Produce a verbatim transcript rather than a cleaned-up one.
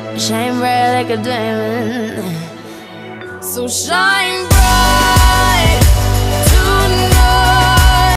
Shine bright like a diamond. So shine bright.